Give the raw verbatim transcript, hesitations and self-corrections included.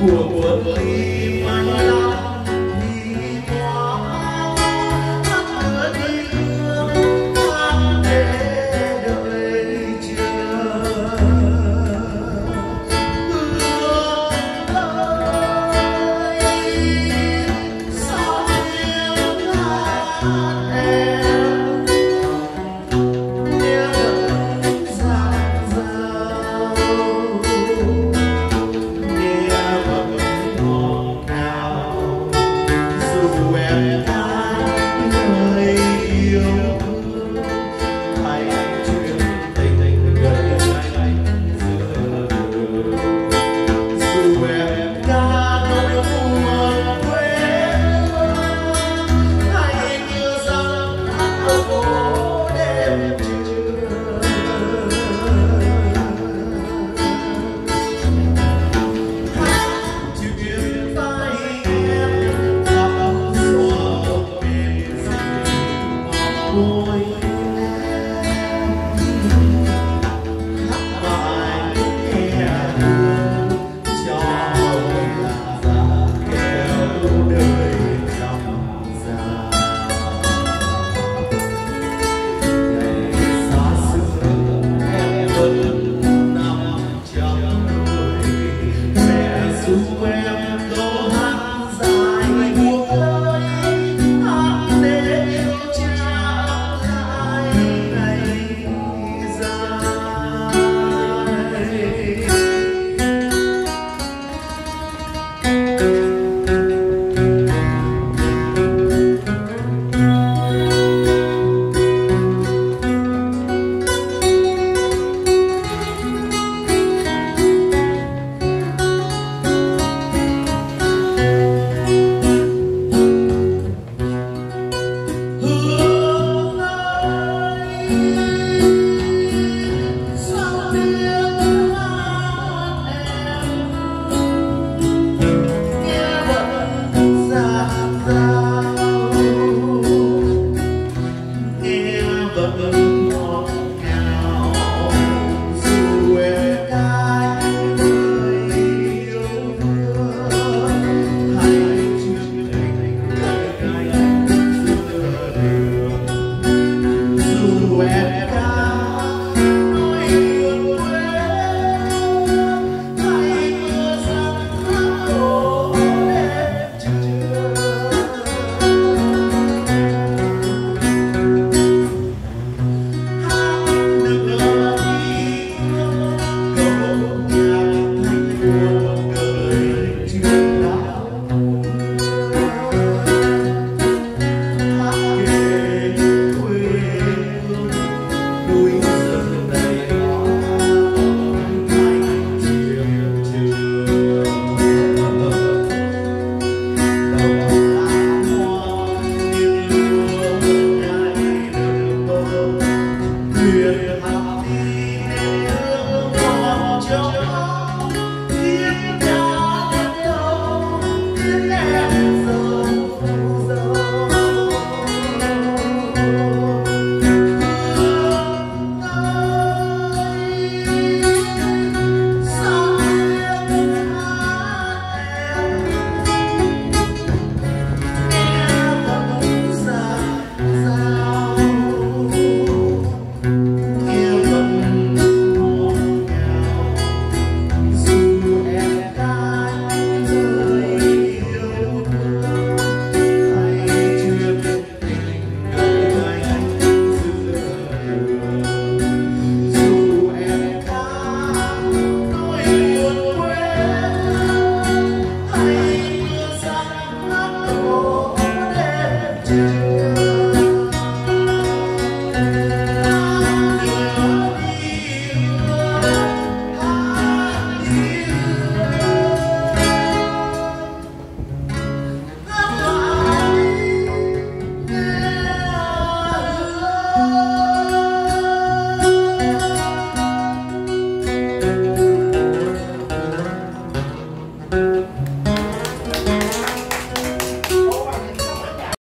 của quân ly mai lắm đi qua thắp lửa đi hương thắp để đợi chờ hương ơi sao tiếng hát em nghe vẫn dạt dào nghe vẫn ngọt ngào dù em đã nơi yêu thương hay chuyện tình gần anh giữa đường dù em đã nỗi buồn quên hãy nhớ rằng đã có đêm trưa chưa biết vai em thắm xóa bên dịu môi em hát bài nghe hương cho là già kéo đời trong già ngày xa xưa em vẫn nằm trong đôi mẹ ru em